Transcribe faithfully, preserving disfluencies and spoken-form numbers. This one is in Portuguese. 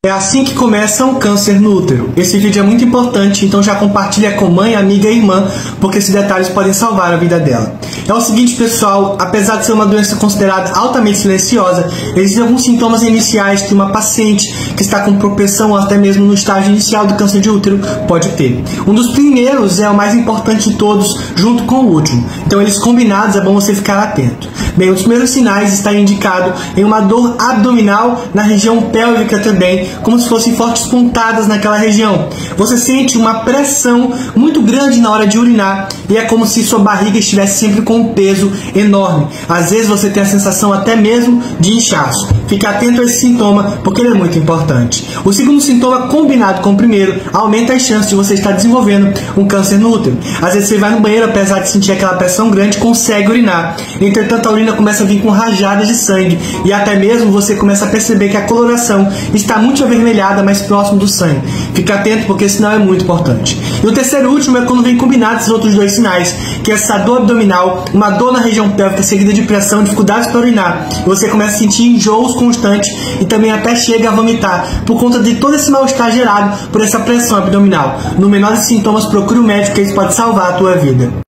É assim que começa um câncer no útero. Esse vídeo é muito importante, então já compartilha com mãe, amiga e irmã, porque esses detalhes podem salvar a vida dela. É o seguinte, pessoal, apesar de ser uma doença considerada altamente silenciosa, existem alguns sintomas iniciais que uma paciente que está com propensão até mesmo no estágio inicial do câncer de útero pode ter. Um dos primeiros é o mais importante de todos, junto com o último. Então eles combinados é bom você ficar atento. Bem, os primeiros sinais está indicado em uma dor abdominal na região pélvica também, como se fossem fortes pontadas naquela região. Você sente uma pressão muito grande na hora de urinar e é como se sua barriga estivesse sempre com um peso enorme. Às vezes você tem a sensação até mesmo de inchaço. Fique atento a esse sintoma porque ele é muito importante. O segundo sintoma, combinado com o primeiro, aumenta as chances de você estar desenvolvendo um câncer no útero. Às vezes você vai no banheiro, apesar de sentir aquela pressão grande, consegue urinar. Entretanto, a urina começa a vir com rajadas de sangue e até mesmo você começa a perceber que a coloração está muito avermelhada, mais próximo do sangue. Fique atento porque esse sinal é muito importante. E o terceiro e último é quando vem combinados esses outros dois sinais, que é essa dor abdominal, uma dor na região pélvica seguida de pressão, dificuldades para urinar. E você começa a sentir enjoos constantes e também até chega a vomitar por conta de todo esse mal-estar gerado por essa pressão abdominal. No menor dos sintomas, procure o médico, que isso pode salvar a tua vida.